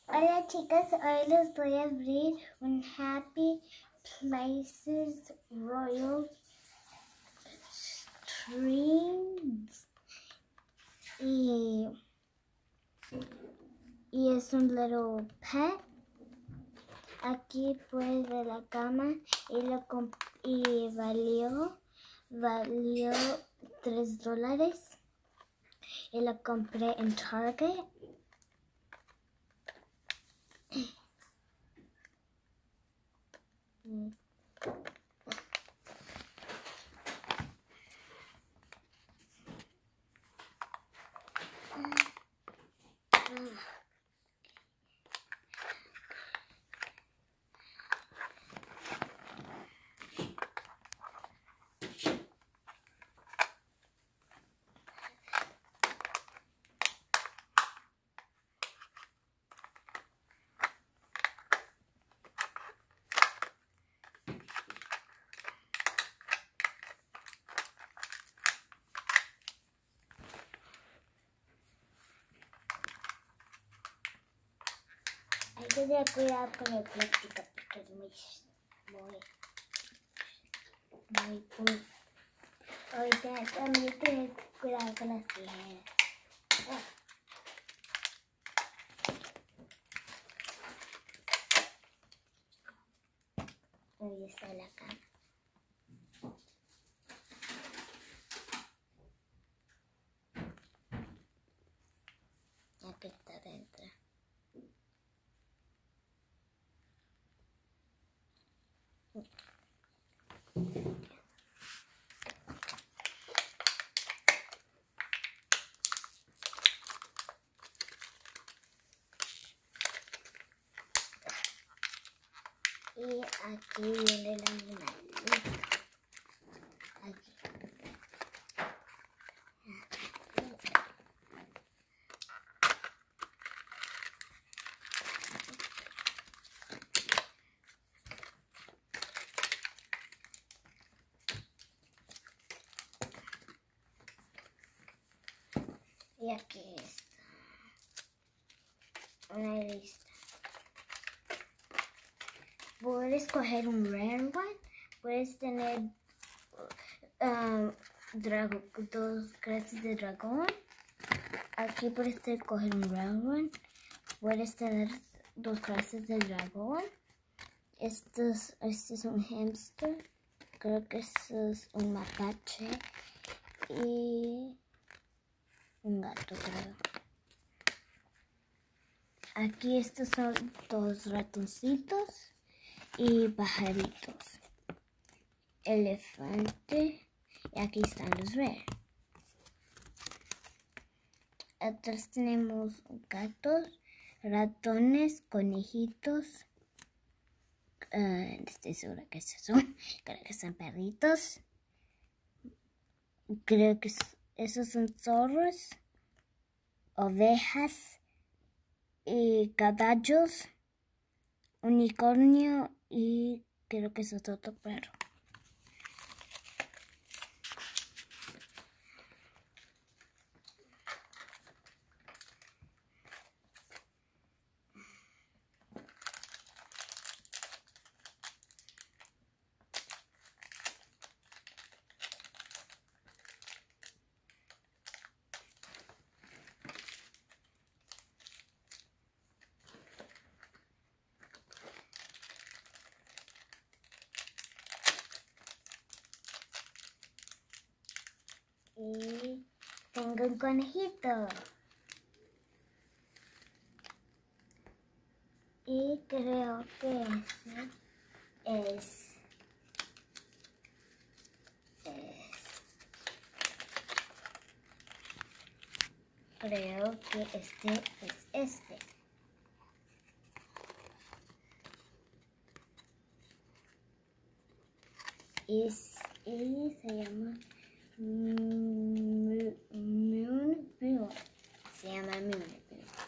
Hola chicas, hoy les voy a abrir un Happy Places Royal Treats y es un little pet. Aquí pues de la cama y valió $3 y lo compré en Target. Hay que tener cuidado con el plástico porque es muy cool. Ahorita también tener cuidado con las tijeras. Ahí está la cama. Aquí está dentro. Y aquí viene el animalito. Aquí. Y aquí está una lista. Puedes escoger un rare one. Puedes tener dos clases de dragón. Aquí puedes escoger un rare one. Puedes tener dos clases de dragón. Este es un hamster. Creo que este es un mapache. Y un gato, creo. Aquí estos son dos ratoncitos y pajaritos. Elefante. Y aquí están los rare. Atrás tenemos gatos, ratones, conejitos. Estoy segura que estos son. Creo que son perritos. Creo que esos son zorros, ovejas y caballos, unicornio y creo que eso es otro perro. Y tengo un conejito. Y creo que creo que este es este. Y se llama Moonbeam. Se llama Moonbeam.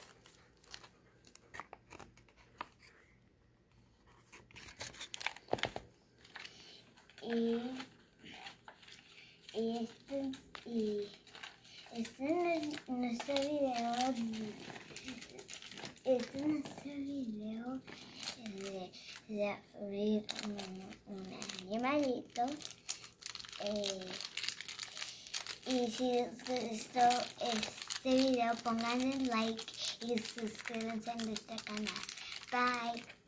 Y en este video este es nuestro video de abrir un animalito. Y si les gustó este video, pongan el like y suscríbanse a nuestro canal. Bye.